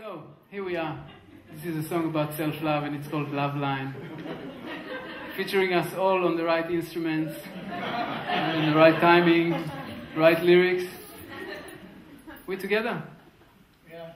So, here we are. This is a song about self-love and it's called Love Line. Featuring us all on the right instruments, and the right timing, right lyrics. We're together. Yeah.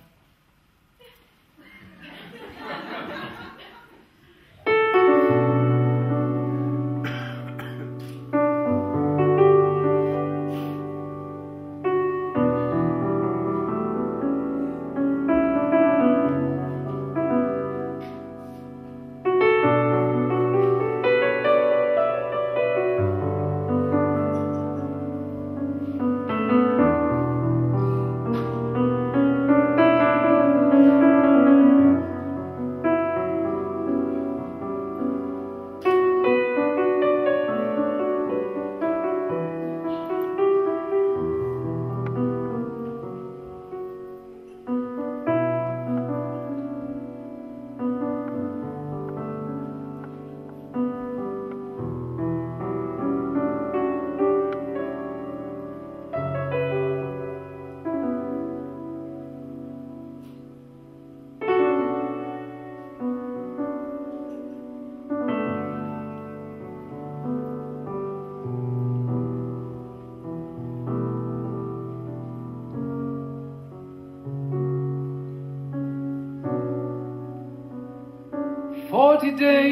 40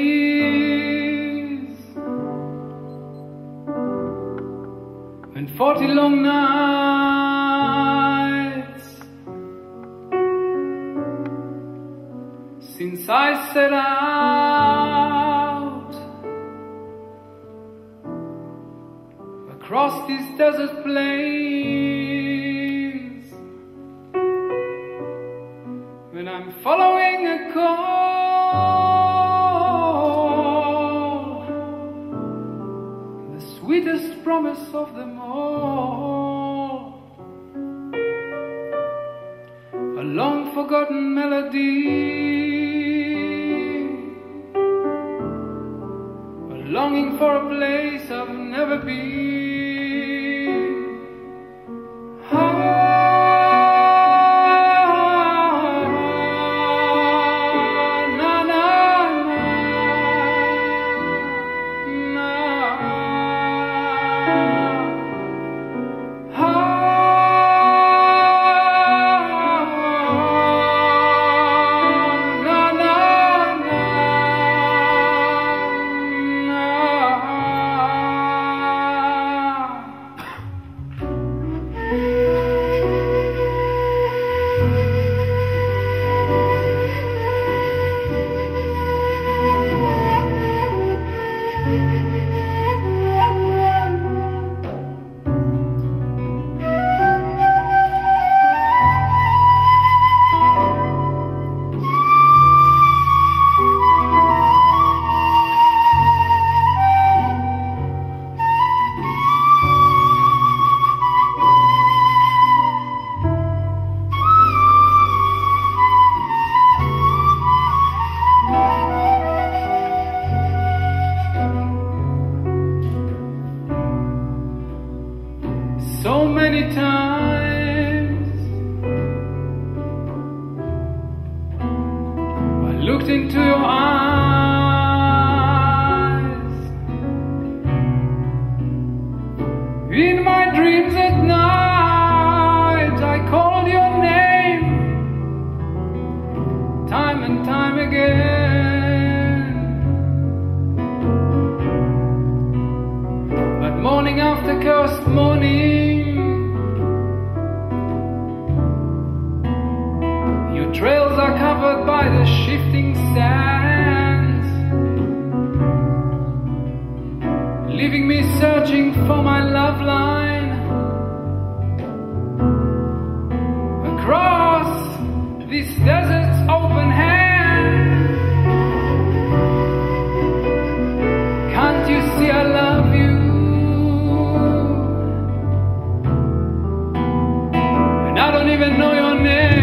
days and 40 long nights since I set out across these desert plains, when I'm following a call, sweetest promise of them all, a long forgotten melody, a longing for a place I've never been. So many times I looked into your eyes, in my dreams at night I called your name, time and time again, but morning after cursed morning, trails are covered by the shifting sands, leaving me searching for my love line across this desert's open hand. Can't you see I love you? And I don't even know your name.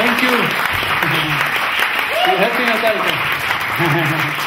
Thank you. You're helping us out.